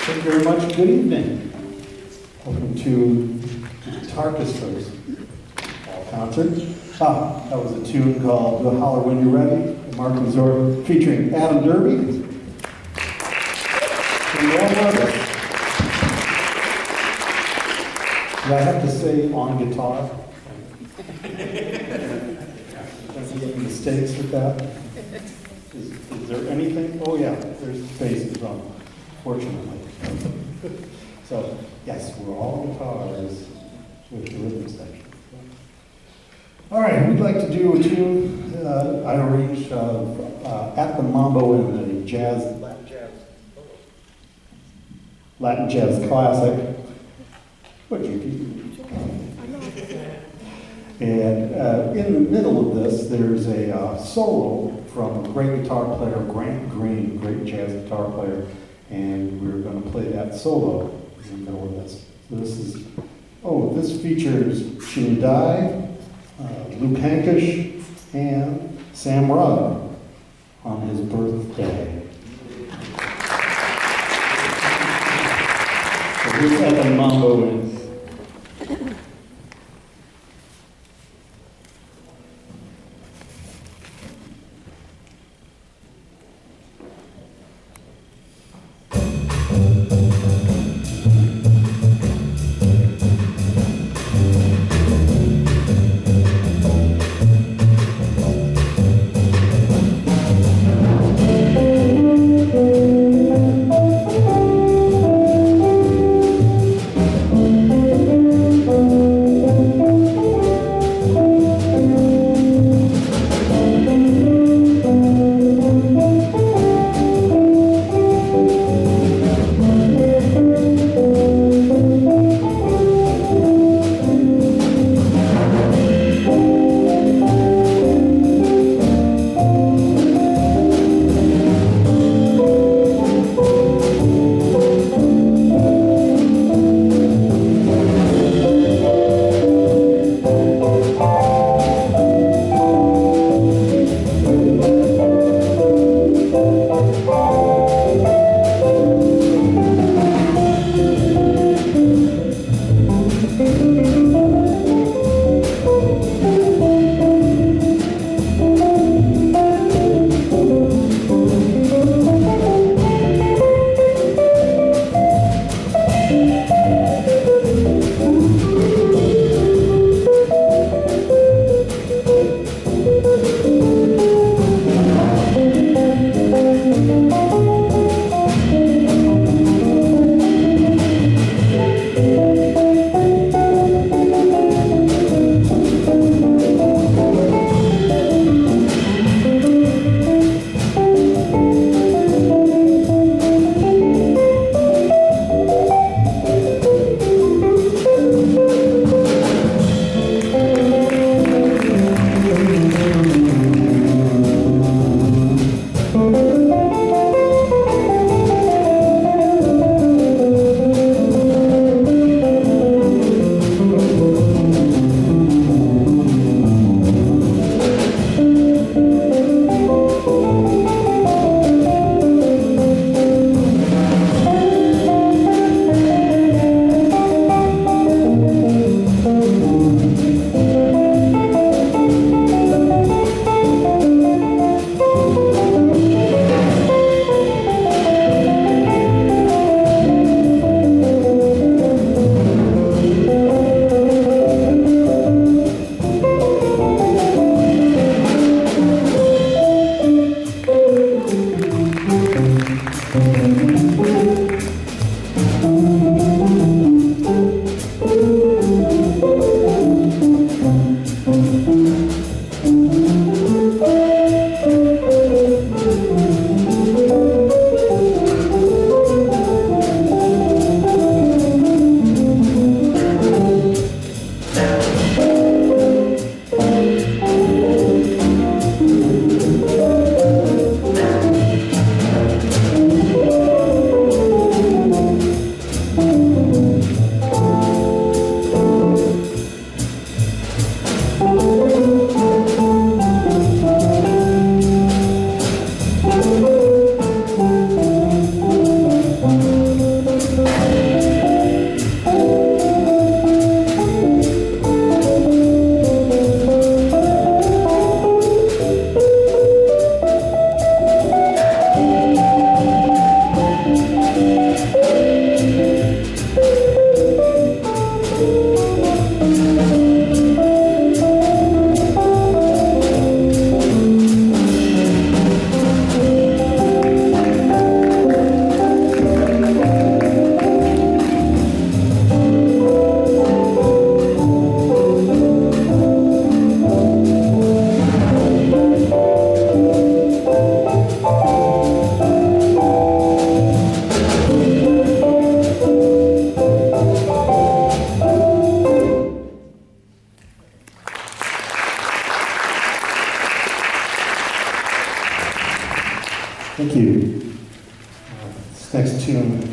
Thank you very much. Good evening. Welcome to Guitarkestra's fall concert. That was a tune called Holler When You're Ready, the Mark Resort, featuring Adam Derby and Martis. Do I have to say on guitar? Any mistakes with that? Is there anything? Oh yeah, there's basses on, fortunately. So yes, we're all guitars with the rhythm section. All right, we'd like to do a tune I arranged At the Mambo in the Latin jazz classic. What'd you do? And in the middle of this, there's a solo from a great guitar player, Grant Green, great jazz guitar player, and we're going to play that solo in the middle of this. So this features Sheena Dye, Luke Hankish, and Sam Rudd on his birthday. So here's At the Mambo in.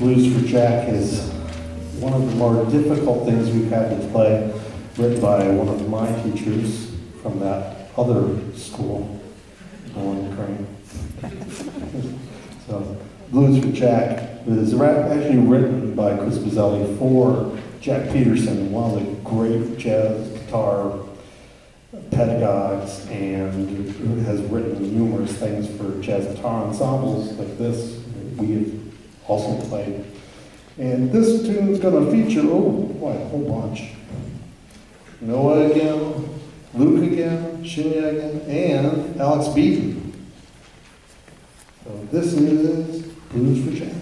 Blues for Jack is one of the more difficult things we've had to play, written by one of my teachers from that other school, Owen Crane. So, Blues for Jack is actually written by Chris Bazzelli for Jack Peterson, one of the great jazz guitar pedagogues, and has written numerous things for jazz guitar ensembles like this. We have also played. And this tune is going to feature, a whole bunch. Noah again, Luke again, Shinya again, and Alex Beaton. So this is Blues for Jack.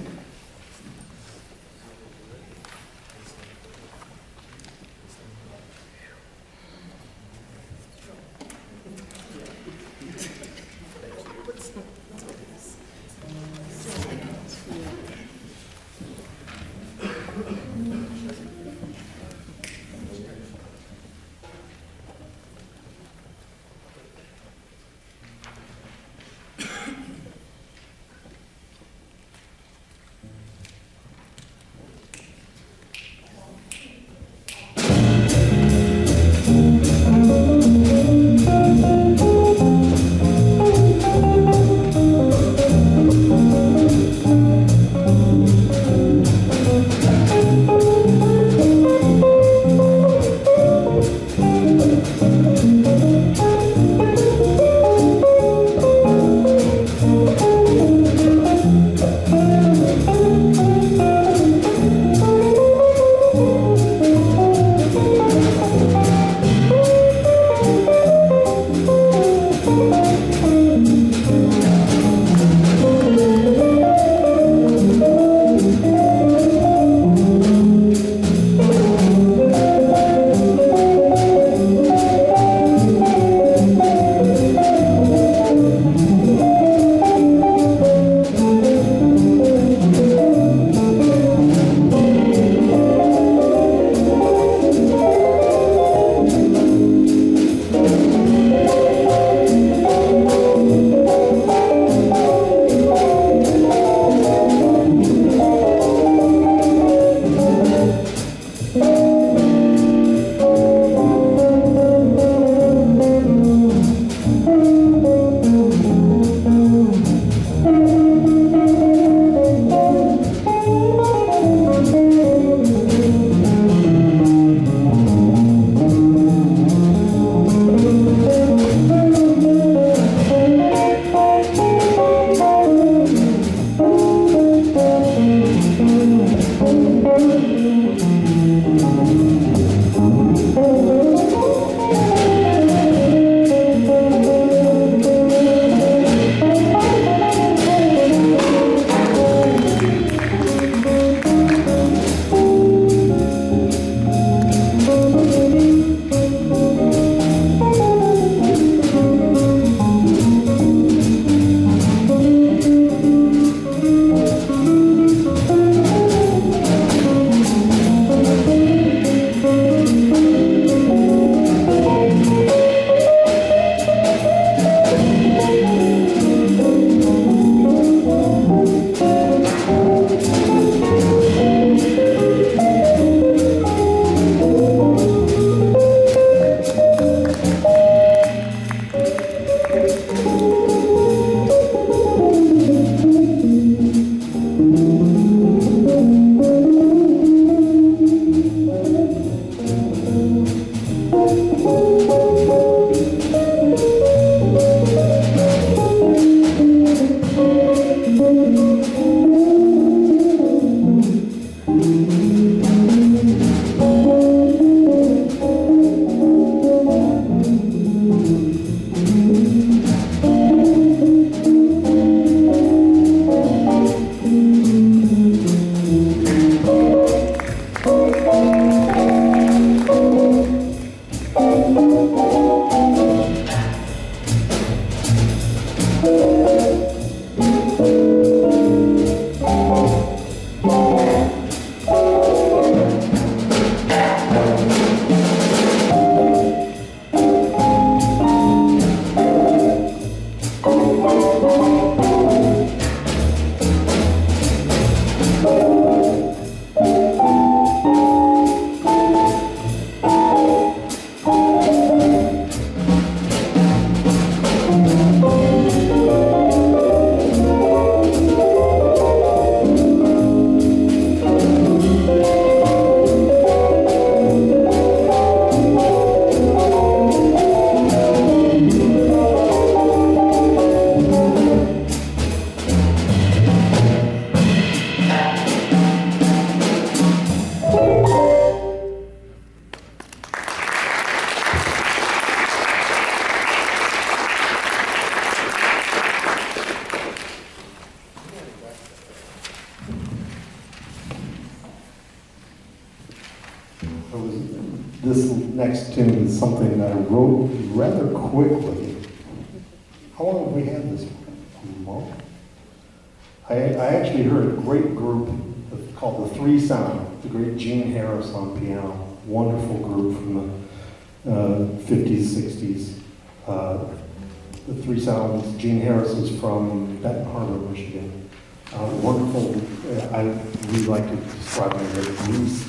This next tune is something that I wrote rather quickly. How long have we had this? A month? I actually heard a great group called the Three Sound, the great Gene Harris on piano. Wonderful group from the 50s, 60s. The Three Sounds, Gene Harris is from Benton Harbor, Michigan. Wonderful, I really like to describe him as blues.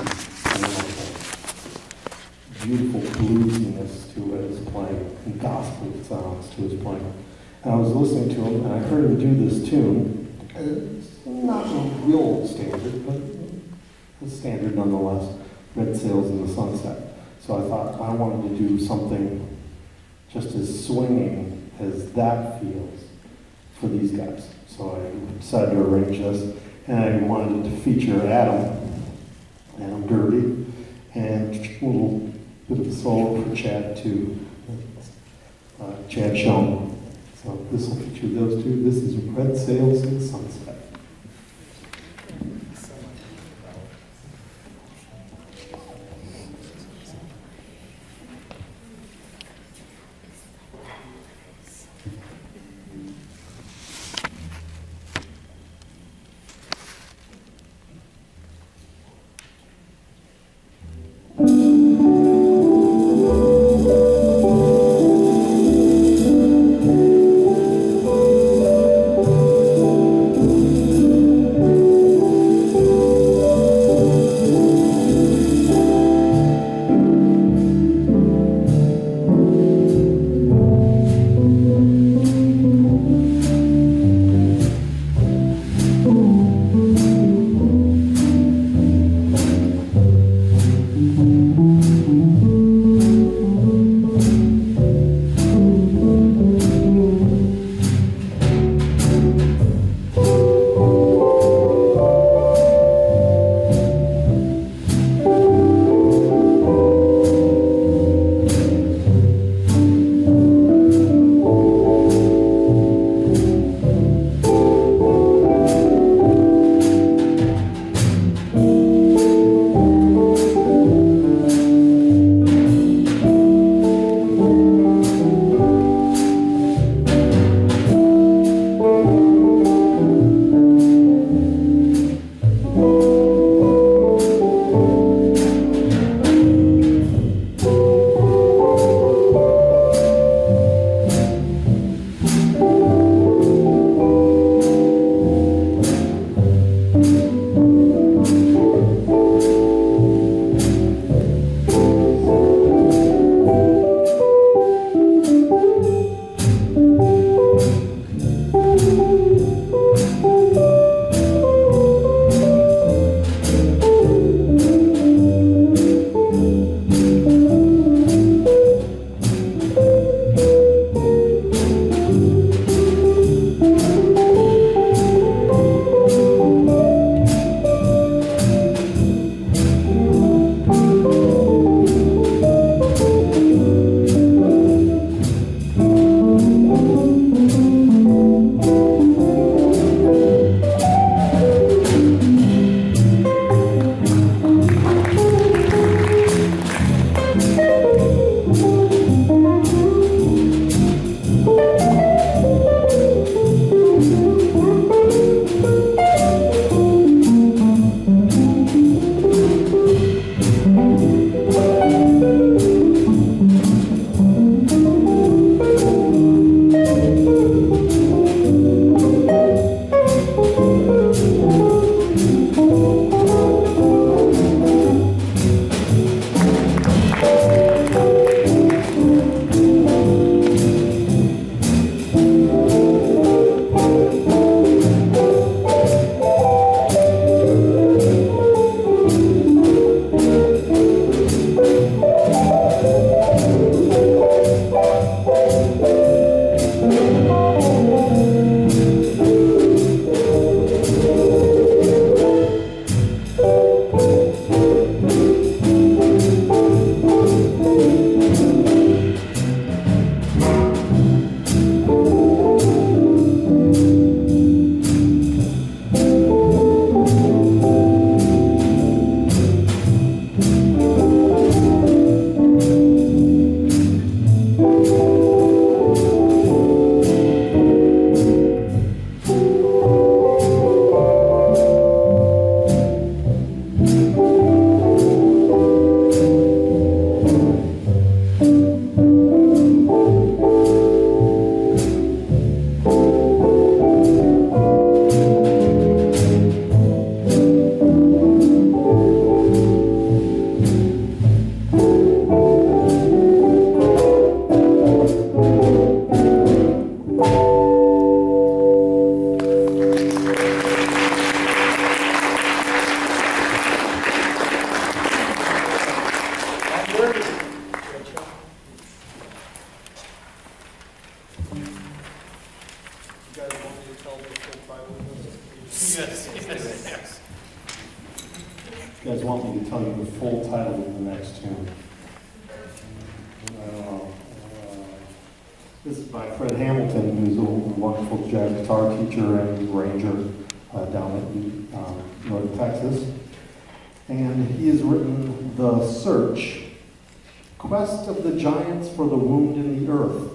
Beautiful bluesiness to his playing, and gospel sounds to his playing. And I was listening to him, and I heard him do this tune. It's not a real standard, but a standard nonetheless. Red Sails in the Sunset. So I thought I wanted to do something just as swinging as that feels for these guys. So I decided to arrange this, and I wanted it to feature Adam Derby, and a little bit of a solo for Chad too, Chad Schoen. So this will feature those two. This is Red Sails in the Sunset. You guys want me to tell you the full title of the next tune? This is by Fred Hamilton, who's a wonderful jazz guitar teacher and arranger down in North Texas. And he has written The Search, Quest of the Giants for the Wound in the Earth.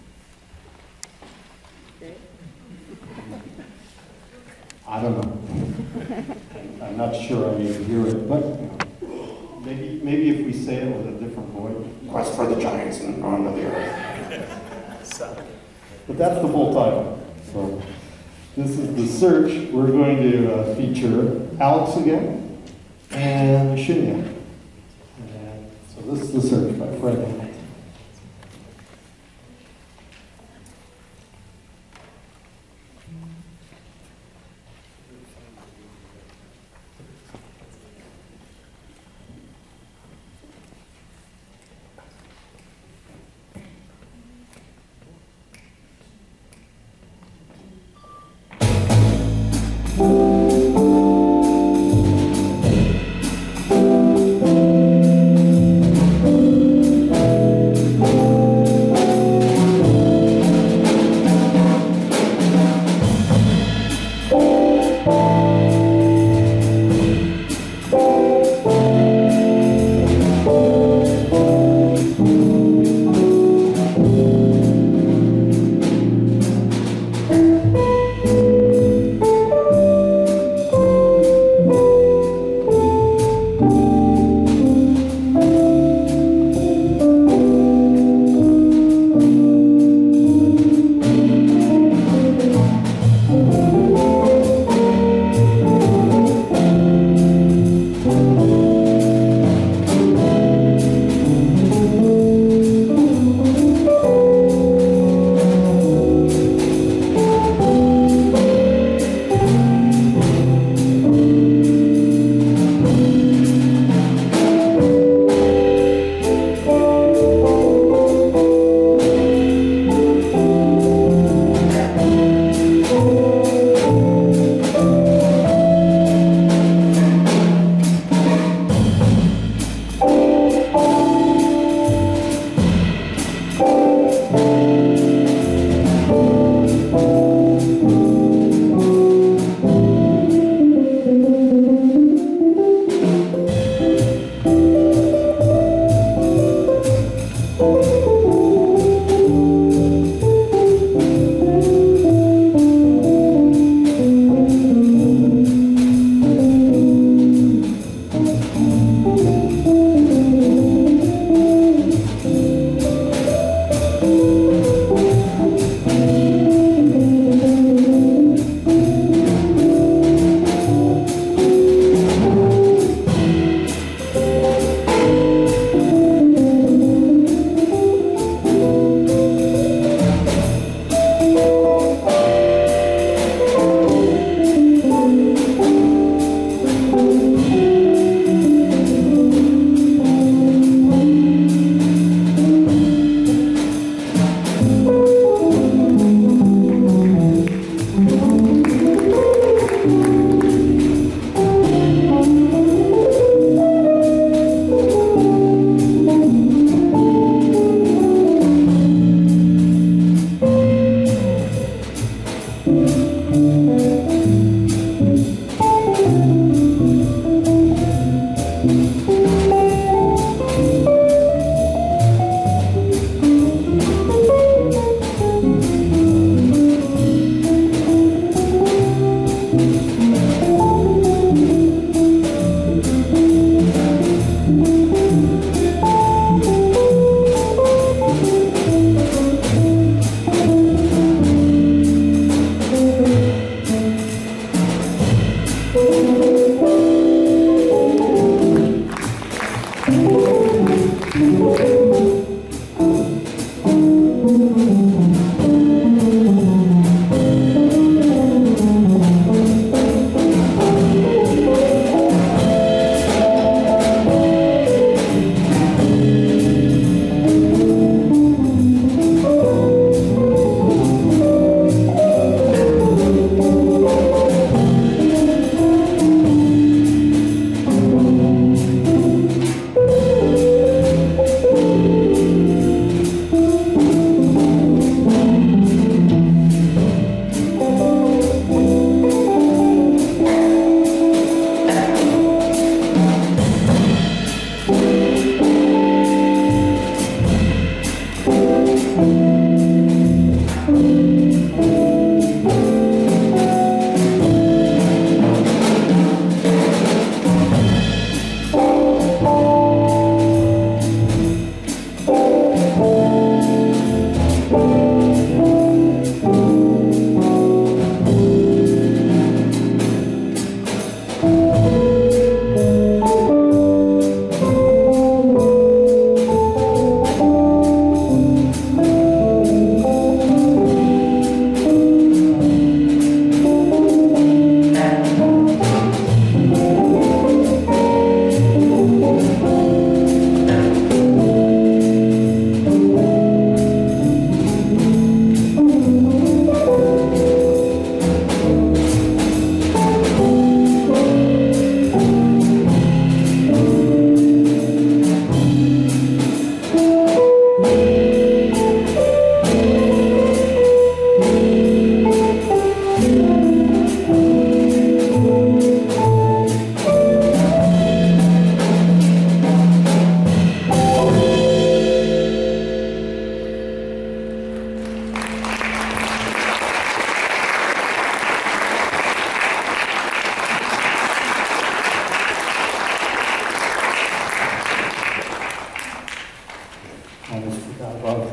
I don't know. I'm not sure I even hear it, but you know, maybe if we say it with a different voice. Quest for the Giants and the Wound of the Earth. But that's the full title. So this is The Search. We're going to feature Alex again and Shinya. And so this is The Search by Fred Hamilton.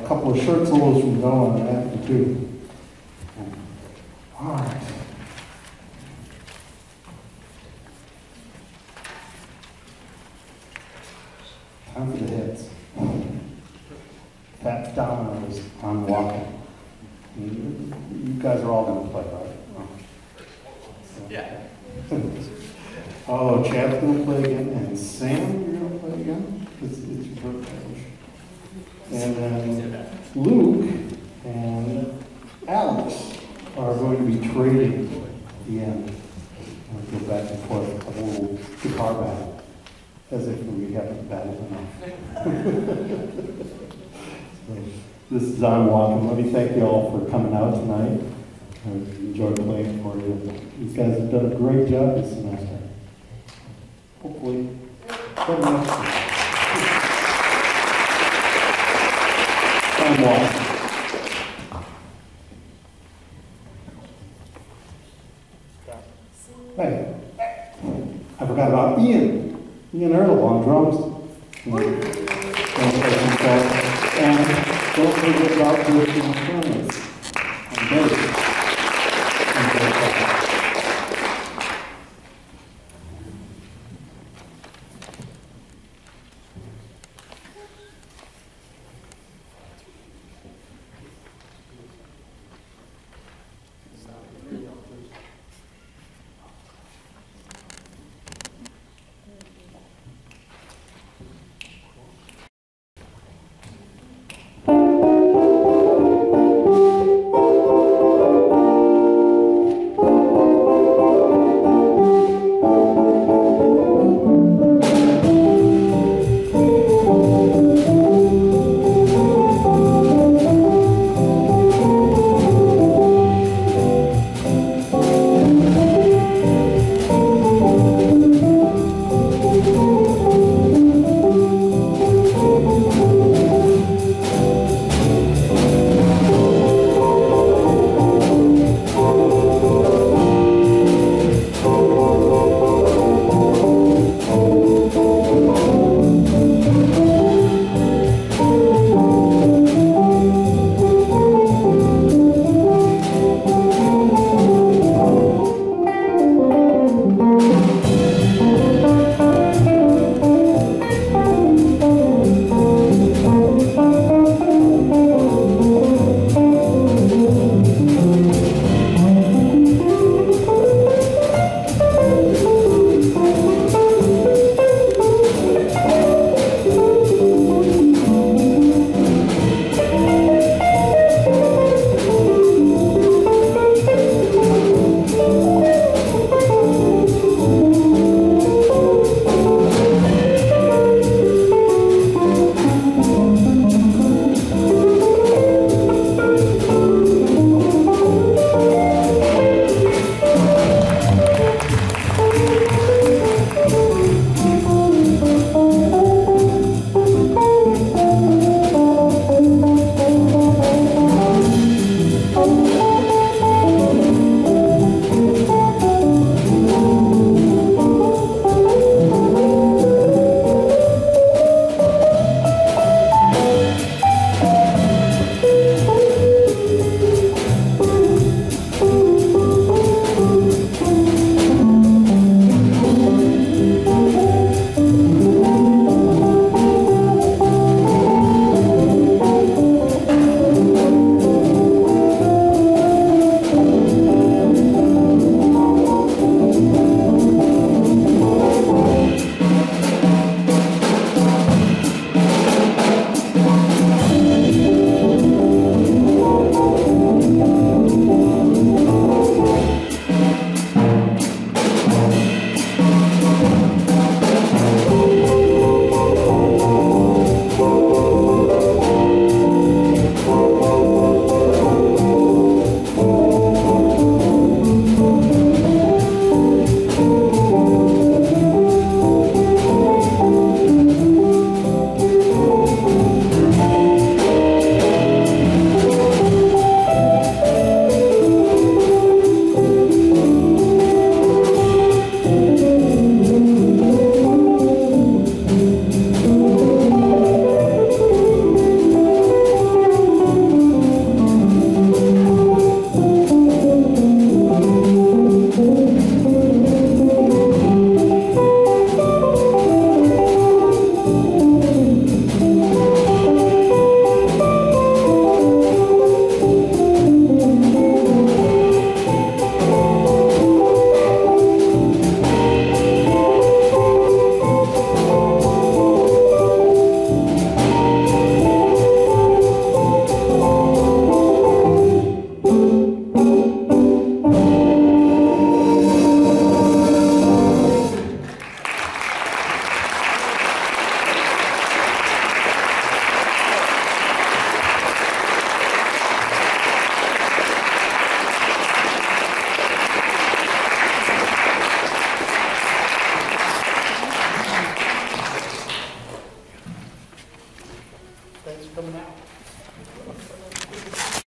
couple of short solos from Noah after too. All right. Time for the hits. Fat Dominoes on Walking. You guys are all going to play, right? Yeah. Oh, Chad's going to play again, and Sam, you're going to play again? It's your birthday. And then Luke and Alex are going to be trading at the end. We'll go back and forth, a little guitar battle, as if we haven't battled enough. So, this is On Walking. Let me thank you all for coming out tonight. I enjoyed playing for you. These guys have done a great job this semester. Hopefully, come next year. On Walking. Hey, I forgot about Ian. Ian Earl on drums. And don't forget about Christian Thomas on bass.